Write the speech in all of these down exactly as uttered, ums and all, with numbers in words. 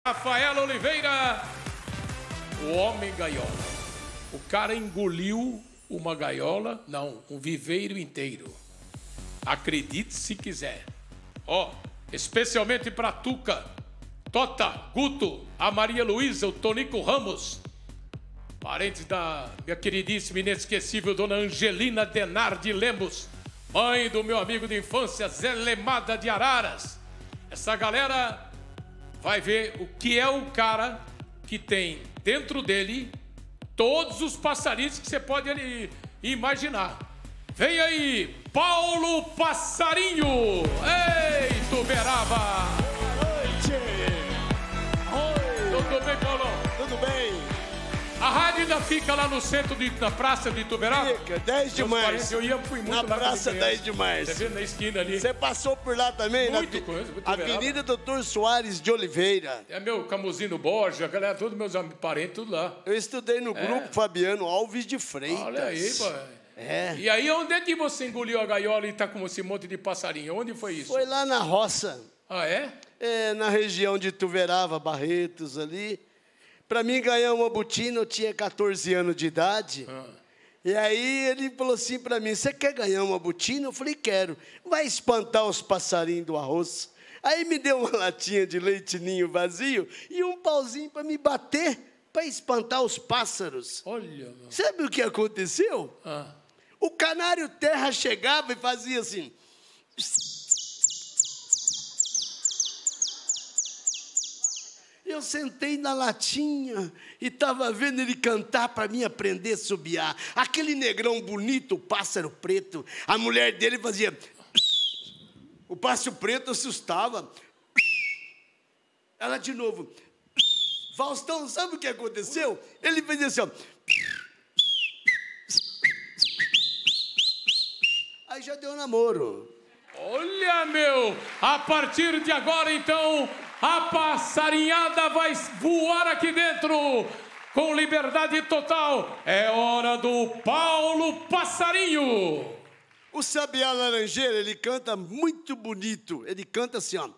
Rafael Oliveira, o homem gaiola. O cara engoliu uma gaiola, não, um viveiro inteiro. Acredite se quiser. Ó, especialmente pra Tuca, Tota, Guto, a Maria Luísa, o Tonico Ramos, parentes da minha queridíssima e inesquecível dona Angelina Denardi Lemos, mãe do meu amigo de infância Zé Lemada de Araras. Essa galera vai ver o que é o cara que tem dentro dele todos os passarinhos que você pode imaginar. Vem aí, Paulo Passarinho! Ei, Tuberaba! Boa noite! Oi! Tudo bem, Paulo? Tudo bem? A rádio ainda fica lá no centro, de, na praça de Ituberaba? Fica, dez de março. Eu ia, fui muito na lá. praça dez de março. Você vê na esquina ali. Você passou por lá também? Muito na coisa, muito Avenida Doutor Soares de Oliveira. É meu Camuzinho Borja, a galera, todos meus parentes, tudo lá. Eu estudei no grupo É. Fabiano Alves de Freitas. Olha aí, pô. É. E aí, onde é que você engoliu a gaiola e tá com esse monte de passarinho? Onde foi isso? Foi lá na roça. Ah, é? É, na região de Ituverava, Barretos, ali. Para mim ganhar uma botina, eu tinha quatorze anos de idade. Ah. E aí ele falou assim para mim, você quer ganhar uma botina? Eu falei, quero. Vai espantar os passarinhos do arroz. Aí me deu uma latinha de leite ninho vazio e um pauzinho para me bater, para espantar os pássaros. Olha, meu. Sabe o que aconteceu? Ah. O canário terra chegava e fazia assim. Eu sentei na latinha e estava vendo ele cantar para mim aprender a subiar. Aquele negrão bonito, o pássaro preto, a mulher dele fazia... O pássaro preto assustava. Ela de novo. Faustão, sabe o que aconteceu? Ele fez assim, ó. Aí já deu namoro. Olha, meu! A partir de agora, então, a passarinhada vai voar aqui dentro com liberdade total. É hora do Paulo Passarinho. O Sabiá Laranjeira, ele canta muito bonito. Ele canta assim, ó.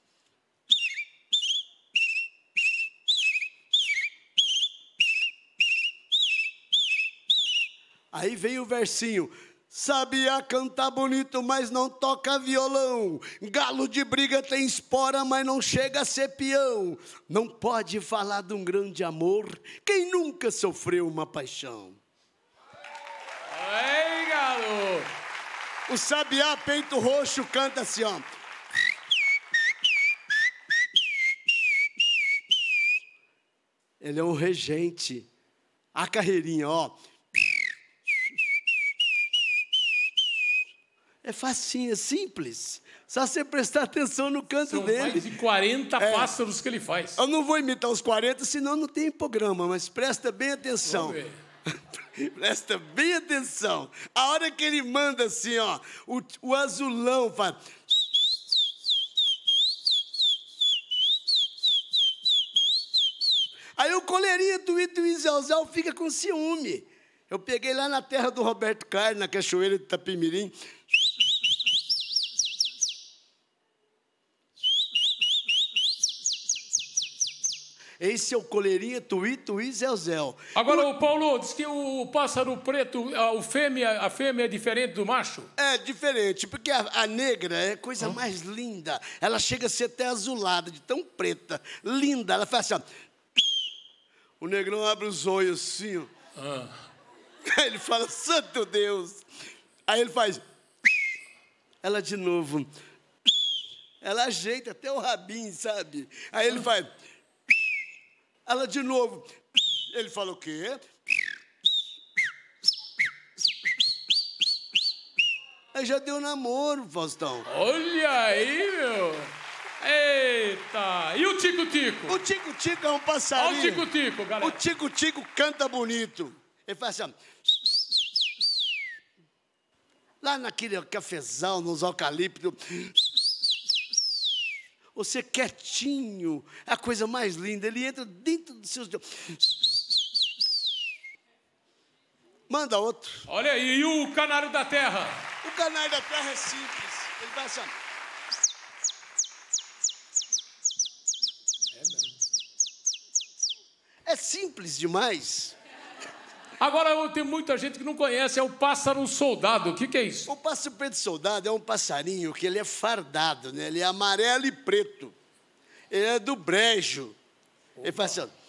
Aí vem o versinho. Sabiá canta bonito, mas não toca violão. Galo de briga tem espora, mas não chega a ser peão. Não pode falar de um grande amor quem nunca sofreu uma paixão. Ei, galo! O Sabiá Peito Roxo canta assim, ó. Ele é um regente. A carreirinha, ó. É facinho, é simples. Só você prestar atenção no canto São dele. mais de quarenta É. pássaros que ele faz. Eu não vou imitar os quarenta, senão não tem programa, mas presta bem atenção. Vamos ver. Presta bem atenção. A hora que ele manda assim, ó, o, o azulão faz... Aí o coleirinha do Ituí Zelzel fica com ciúme. Eu peguei lá na terra do Roberto Carlos, na cachoeira de Itapemirim. Esse é o coleirinha Tuí, Tuí, Zelzel. Agora, o Paulo, diz que o pássaro preto, a, o fêmea, a fêmea é diferente do macho? É diferente, porque a, a negra é a coisa hum? mais linda. Ela chega a ser até azulada, de tão preta. Linda. Ela faz assim, ó. O negrão abre os olhos assim, ó. Ah. Aí ele fala, santo Deus. Aí ele faz... Ela de novo. Ela ajeita até o rabinho, sabe? Aí ele faz... Ela de novo. Ele fala o quê? Aí já deu namoro, Faustão. Olha aí, meu. Eita. E o Tico-Tico? O Tico-Tico é um passarinho. Olha o Tico-Tico, galera. O Tico-Tico canta bonito. Ele faz assim, ó. Lá naquele cafezal, nos eucaliptos. Você quietinho, é a coisa mais linda. Ele entra dentro dos seus... Manda outro. Olha aí, e o canário da terra? O canário da terra é simples. Ele vai assim... É mesmo. É simples demais. Agora, tem muita gente que não conhece, é o pássaro soldado. O que, que é isso? O pássaro preto soldado é um passarinho que ele é fardado, né? Ele é amarelo e preto. Ele é do brejo. Opa. Ele faz assim, ó.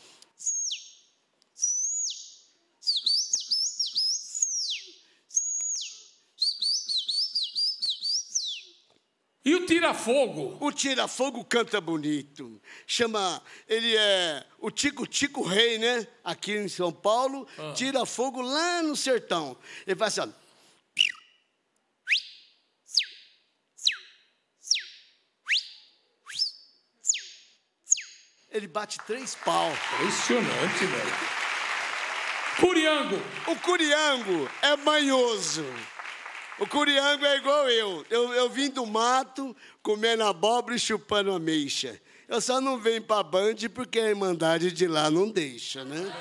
E o tira-fogo? O tira-fogo canta bonito. Chama, ele é o Tico-Tico Rei, né? Aqui em São Paulo, ah. Tira-fogo lá no sertão. Ele faz assim, ó. Ele bate três pau. Impressionante, velho. Curiango. O curiango é manhoso. O curiango é igual eu. eu. Eu vim do mato, comendo abóbora e chupando ameixa. Eu só não venho pra Band porque a Irmandade de lá não deixa, né?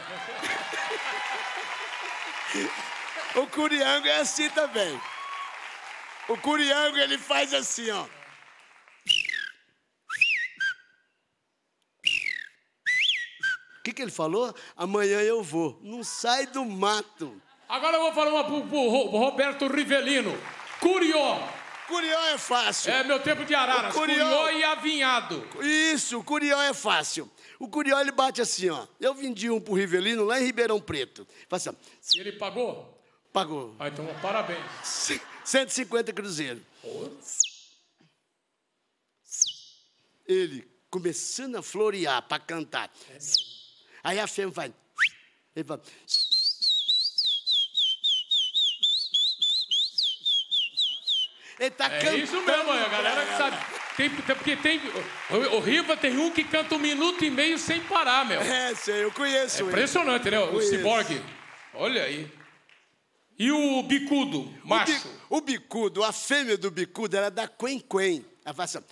O curiango é assim também. O curiango, ele faz assim, ó. O que, que ele falou? Amanhã eu vou. Não sai do mato. Agora eu vou falar uma pro, pro Roberto Rivelino. Curió. Curió é fácil. É meu tempo de araras. Curió... Curió e avinhado. Isso, o curió é fácil. O curió, ele bate assim, ó. Eu vendi um pro Rivelino lá em Ribeirão Preto. Faz assim, ó. E ele pagou? Pagou. Ah, então parabéns. cento e cinquenta cruzeiros. Oh. Ele começando a florear para cantar. É. Aí a fêmea vai... Ele vai... Ele tá é cantando. Isso mesmo, a galera que sabe. Tem, tem, porque tem. O, o Riva tem um que canta um minuto e meio sem parar, meu. É, sei, eu conheço. É impressionante, né? O conheço. ciborgue. Olha aí. E o bicudo, macho? O, bi, o bicudo, a fêmea do bicudo, era da quen-quen. Ela faz assim.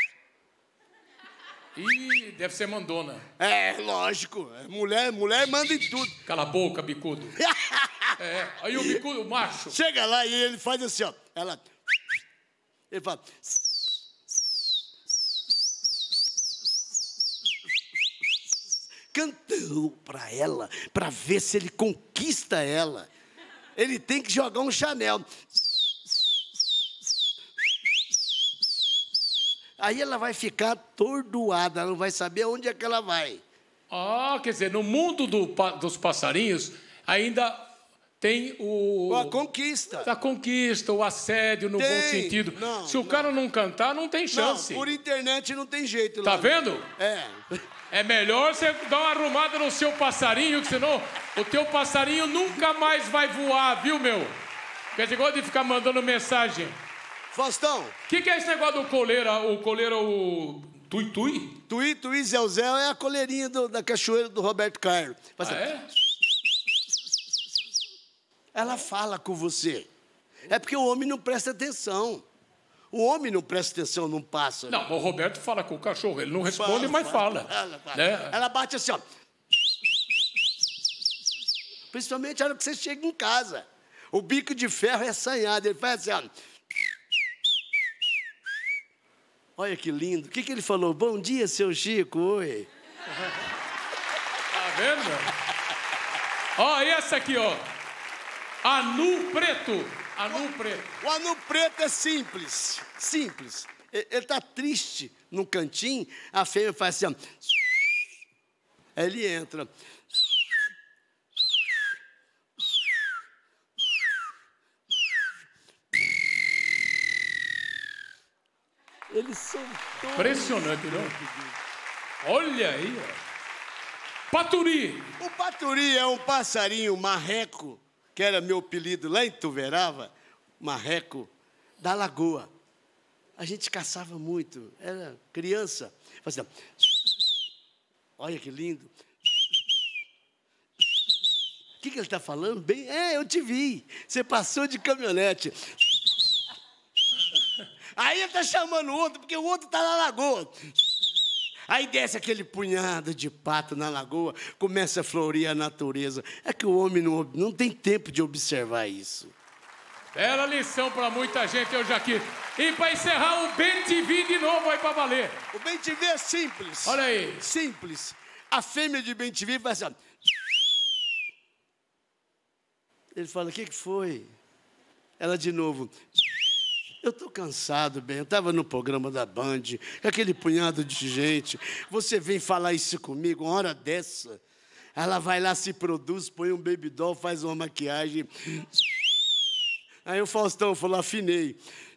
Ih, deve ser mandona. É, lógico. Mulher, mulher manda em tudo. Cala a boca, bicudo. É. Aí o bicudo, o macho. Chega lá e ele faz assim, ó. Ela... Ele fala... Cantando pra ela, pra ver se ele conquista ela. Ele tem que jogar um Chanel. Aí ela vai ficar atordoada, ela não vai saber onde é que ela vai. Ah, quer dizer, no mundo do, dos passarinhos, ainda... Tem o... A conquista. A conquista, o assédio no tem. bom sentido. Não, Se o não. cara não cantar, não tem chance. Não, por internet não tem jeito. Tá lá. vendo? É. É melhor você dar uma arrumada no seu passarinho, que senão o teu passarinho nunca mais vai voar, viu, meu? Porque você gosta de ficar mandando mensagem. Faustão. O que, que é esse negócio do coleira, o coleira, o tui-tui? Tui-tui, Zéu-Zéu é a coleirinha do, da cachoeira do Roberto Carlos. Ah, é? Ela fala com você. É porque o homem não presta atenção. O homem não presta atenção num pássaro. Não, o Roberto fala com o cachorro. Ele não responde, fala, mas fala. fala. Ela, fala. Né? Ela bate assim, ó. Principalmente na hora que você chega em casa. O bico de ferro é assanhado. Ele faz assim, ó. Olha que lindo. O que, que ele falou? Bom dia, seu Chico. Oi. Tá vendo? Ó, e essa aqui, ó. Anu preto. Anu preto. O anu preto é simples. Simples. Ele está triste num cantinho, a fêmea faz assim, ó. Aí ele entra. Ele soltou. Impressionante, não? Olha aí, ó. Paturi. O paturi é um passarinho marreco, que era meu apelido lá em Tuverava, marreco, da lagoa. A gente caçava muito, era criança. Fazia... Olha que lindo. O que, que ele está falando? Bem, é, eu te vi. Você passou de caminhonete. Aí ele está chamando o outro, porque o outro está na lagoa. Aí desce aquele punhado de pato na lagoa, começa a florir a natureza. É que o homem não, não tem tempo de observar isso. Bela lição para muita gente hoje aqui. E para encerrar, o Bem T V de novo aí para valer. O Bem T V é simples. Olha aí. Simples. A fêmea de bem te vi faz assim, ó. Ele fala, o que que foi? Ela de novo, eu tô cansado, bem, eu tava no programa da Band, com aquele punhado de gente, você vem falar isso comigo uma hora dessa? Ela vai lá, se produz, põe um baby doll, faz uma maquiagem. Aí o Faustão falou, afinei.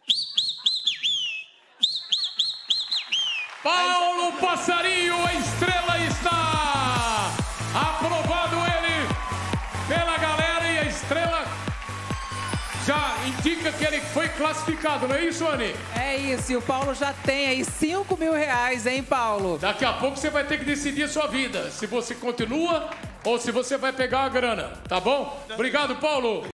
Paulo Passarinho, a estrela está aprovado ele pela galera e a estrela já indica que ele foi classificado, não é isso, Anny? É isso, e o Paulo já tem aí cinco mil reais, hein, Paulo? Daqui a pouco você vai ter que decidir a sua vida, se você continua ou se você vai pegar a grana, tá bom? Obrigado, Paulo.